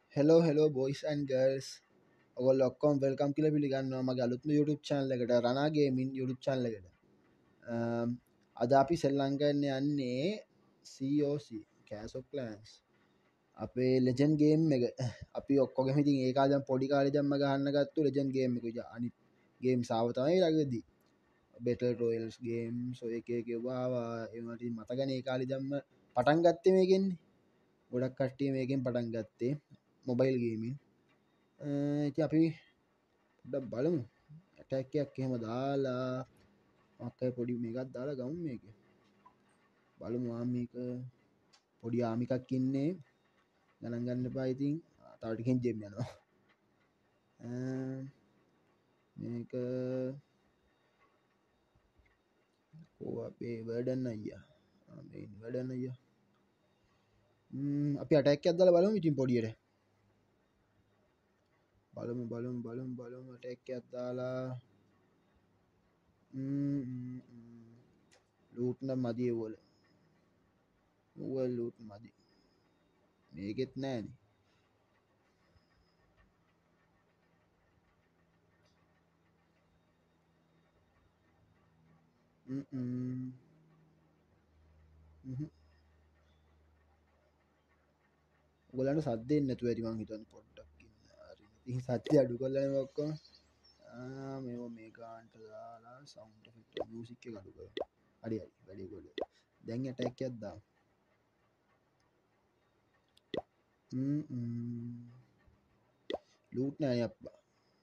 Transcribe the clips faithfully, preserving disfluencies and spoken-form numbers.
Hello, hello, boys and girls. ඔගොල්ලෝ ඔක්කොම welcome කියලා පිළිගන්නවා මගේ අලුත්ම YouTube channel එකට රනා ගේමින් YouTube channel එකට. අම්, අද අපි සෙල්ලම් කරන්න යන්නේ C O C Clash of Clans. අපේ legend game එක. අපි ඔක්කොගෙම ඉතින් ඒ කාලේ දැන් පොඩි කාලේ දැම්ම ගහන්න ගත්තු legend game එක. ඉතින් අනිත් games ආව තමයි ළඟදී. Battle Royals games ඔය එක එක ඒවා ආවා. ඒවා ඉතින් මතකනේ ඒ කාලේ දැම්ම පටන් ගත්තේ මේකෙන්නේ. ගොඩක් කට්ටිය මේකෙන් පටන් ගත්තේ මොබයිල් ගේමින්. ඉතින් අපි පොඩ්ඩක් බලමු ඇටැක් එකක් එහෙම දාලා මොකක් පොඩි මේකක් දාලා ගමු මේකේ බලමු ආමික පොඩි ආමිකක් ඉන්නේ ගණන් ගන්න එපා ඉතින් තව ටිකෙන් ජෙම් යනවා මේක කෝ අපේ වර්ඩන් අයියා මේ වර්ඩන් අයියා අපි ඇටැක් එකක් දාලා බලමු ඉතින් පොඩියට බලමු බලමු බලමු බලමු ඇටැක් එකක් දාලා ලූට් නම් මදි ඒවල ඌවල ලූට් මදි මේකෙත් නෑනේ ඔයගලන්ට සද්දෙන්නේ නැතුව ඇති මං හිතන්නේ පොඩ්ඩක් ඉන්න. හරි. ඉතින් සද්ද අඩු කරලා ඔක්කොම ආ මේව මේ ගානට දාලා සවුන්ඩ් ඉෆෙක්ට් මියුසික් එක අඩු කරමු. හරි හරි. වැඩි ගොඩ. දැන් ඇටැක් එකක් දාමු. හ්ම් හ්ම්. ලූට් නෑ අප්පා.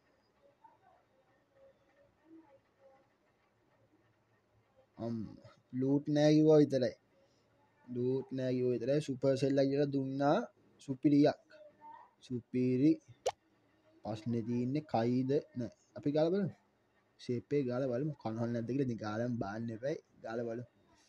අම් ලූට් නෑ කිව්වා විතරයි. ලූට් නෑ කිව්වා විතරයි. සුපර් සෙල් කියලා දුන්නා සුපිරියක්. සුපිරි ප්‍රශ්නේ තියෙන්නේ කයිද නෑ. අපි ගාලා බලමු. ෂේප් එක ගාලා බලමු. කනහල් නැද්ද කියලා. ඉතින් ගාලාම බාන්න එපයි. ගාලා බලමු.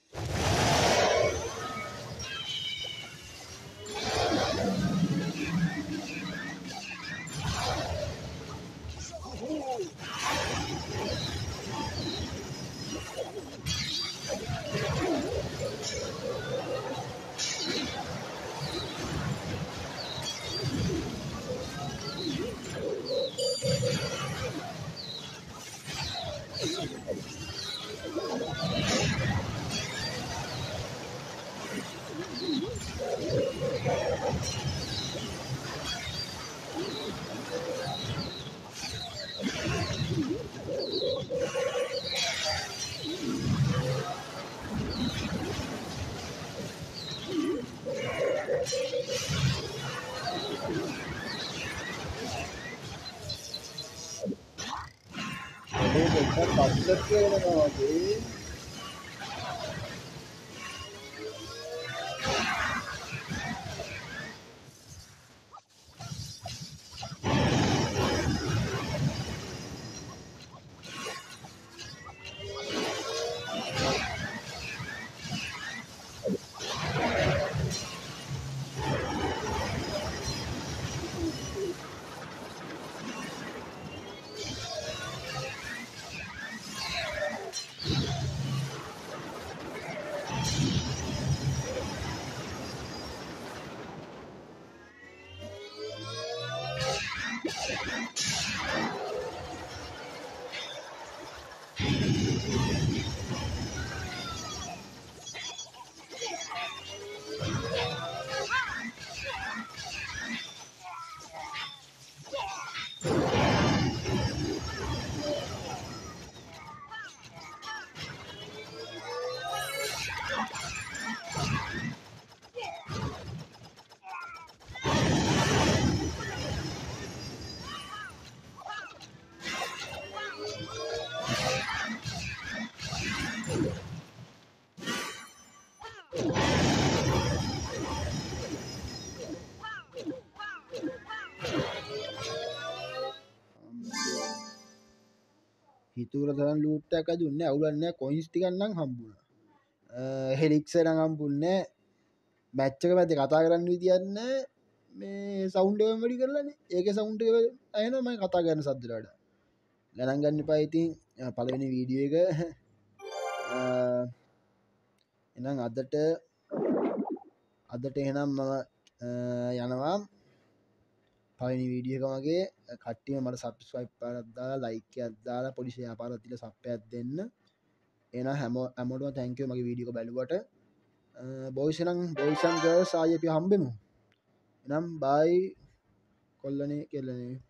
ඒක පස්සට කියනවා වගේ හිතුවර තරම් ලූට් එකක් දුන්නේ අවුලක් නැහැ කොයින්ස් ටිකක් නම් හම්බුණා. හෙලික්ස් නම් හම්බුන්නේ මැච් එක මැද කතා කරන්න විදියක් නැහැ. මේ සවුන්ඩ් එක වැඩි කරලානේ. ඒකේ සවුන්ඩ් එක ඇහෙනවා මම කතා කරන සද්දට වඩා. ගණන් ගන්න එපා ඉතින් පළවෙනි වීඩියෝ එක එහෙනම් අදට අදට එහෙනම් මම යනවා පලනි වීඩියකමගේ කට්ටිය මට සබස්ක්‍රයිබ් පරත්දාලා ලයික අදදාලා පොඩිසිය පාරතිල සප්පයක් දෙන්න එන හැම ඇමටුව තැංකව මගේ වීඩියක බැලුවට බෝයිසනම් බෝයිසන්ග සායපි හම්බෙමු එනම් බයි කොල්ලනේ කෙල්ලනේ